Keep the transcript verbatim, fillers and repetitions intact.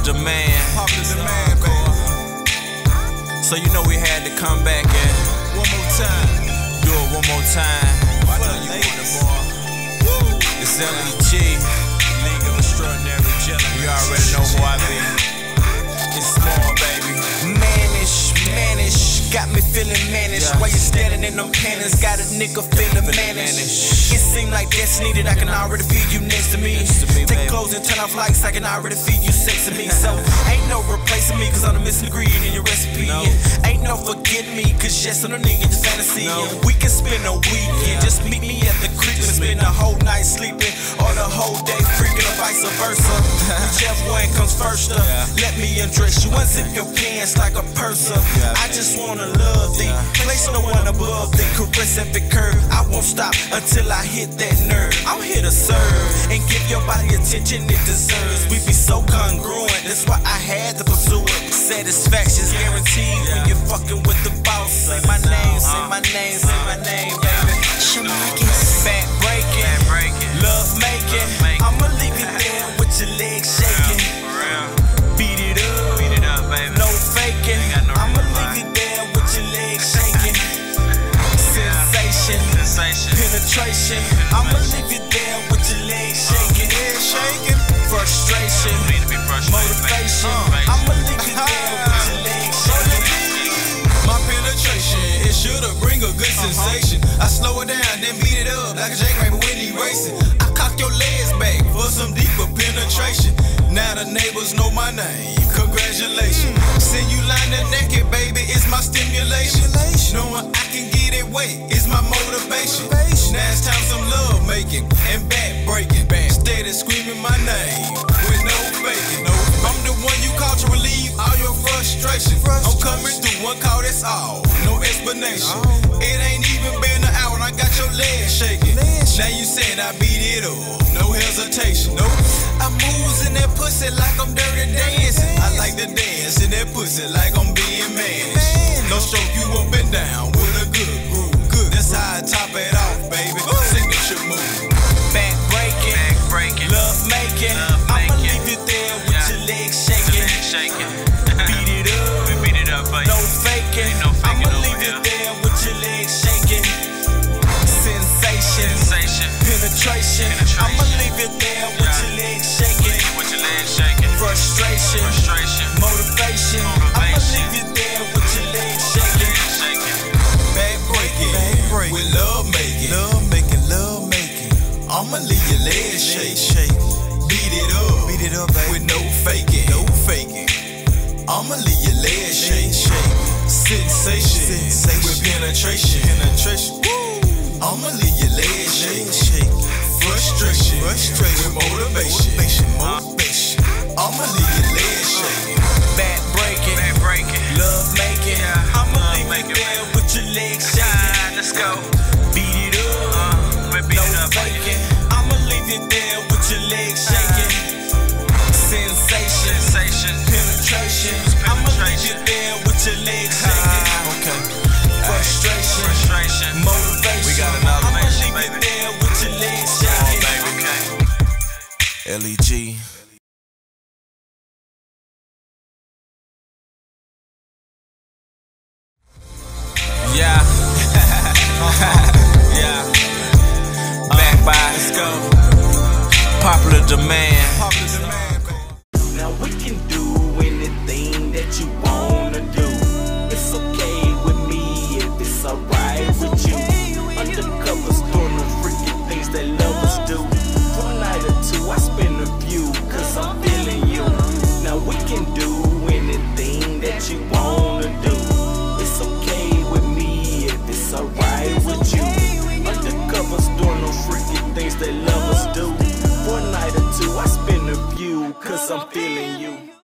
demand. Popular demand, baby. So you know we had to come back and One more time. do it one more time. I know you want it more. It's L E G, League of Extraordinary Gentlemen. you already know who I be. It's small, baby. Manish, manish, got me feeling manish. Yeah. While you standing in them panties, got a nigga feeling manish. manish. It seem like destiny that I can already feel you next to me. Next to me, Take baby. clothes and turn off lights, I can already feel you sexing me. So ain't no replacing me, cause I'm the missing ingredient in your recipe. No. And ain't no forgetting me, cause yes, I'm the nigga in your fantasy. No. And we can spend a weekend, Yeah. just meet me at the creek and spend the whole night sleeping, or the whole day freaking, or vice versa. Whichever one comes first up, Yeah. let me undress you. Unzip your pants like a purser. Yeah, I just wanna love thee, Yeah. place no one above thee, caress every curve. I won't stop until I hit that nerve. I'm here to serve and give your body attention it deserves. We be so congruent, that's why I had to pursue it. Satisfaction's guaranteed when you're fucking with the boss. Say my name, say my name, say my name, baby. Shamarcus. Back breaking, breaking. love making. making. I'ma leave you there with your legs shaking. For real. Beat it up, Beat it up, baby. no faking. Ain't got no I'ma reason leave you there with your legs shaking. Sensation, Sensation. penetration. I'ma leave you there with your legs shaking. Shaking. Frustration, You need to be frustrated, motivation. baby. I'ma leave you there with your legs shaking. My penetration, it should've bring a good sensation. I slow it down, then beat it up like a jackrabbit when he racing. I cock your legs back for some deeper penetration. Now the neighbors know my name. Congratulations. See you lying there naked, baby, it's my stimulation. Knowing I can get it wet is my motivation. Now it's time some love making and back breaking. Steady screaming my name with no faking. No, I'm the one you call to relieve all your frustration. I'm coming through one call, that's all. No explanation. It ain't even been an hour and I got your legs shaking. Now you said I beat it up, no hesitation. No, I moves in that pussy like I'm dirty dancing. I like to dance in that pussy like I'm being managed. No stroke you up and down with a good groove. Good, that's how I top it off, baby. Signature move. Back breaking, Back breaking. love making. Love I'ma making. leave you there with Yeah. your legs shaking. Leg shaking. Beat it up, We beat it up for you. no faking. Ain't no faking I'ma over leave you here. there with your legs shaking. Sensation, Sensation. penetration. Penetration. I'ma leave you there with Yeah. your legs shaking. With your legs shaking. Frustration, Frustration. motivation. I'ma Motivation. leave you there with your legs shaking. Legs shaking. Back breaking, Back breaking. with love making, love making, love making. I'ma leave your legs shake, shake. Beat it up, beat it up, baby. With no faking, no faking. I'ma leave your legs shake, shake. Sensation, sensation. With penetration, penetration. I'ma leave your legs shake, shake. Frustration, frustration. With motivation, motivation, motivation. I'ma leave your legs shake. Back breaking, Back breaking. love making. Yeah, I'ma love leave making, you there with your legs shaking. Ah, let's go. Beat it up, Uh, we beat no it up for you. faking. I'ma leave you there with your legs shaking. Sensation, Sensation. penetration. I'ma leave you there with your legs shaking. Okay. Frustration, Frustration. motivation. We got another I'ma nation, leave baby. you there with your legs Oh, shaking. baby. Okay. L E G. Yeah. Yeah. Back by. Let's go. Popular demand. Popular demand, baby. Now we can do anything that you wanna do. It's okay with me if it's alright with you. Undercovers doing the freaky things that lovers do. For a night or two, I spend a few, cause I'm feeling you. Now we can do anything that you wanna do. It's okay with me if it's alright with you. Undercovers doing the freaky things that lovers do. For a night or two, I spend a few, cause I'm feeling you.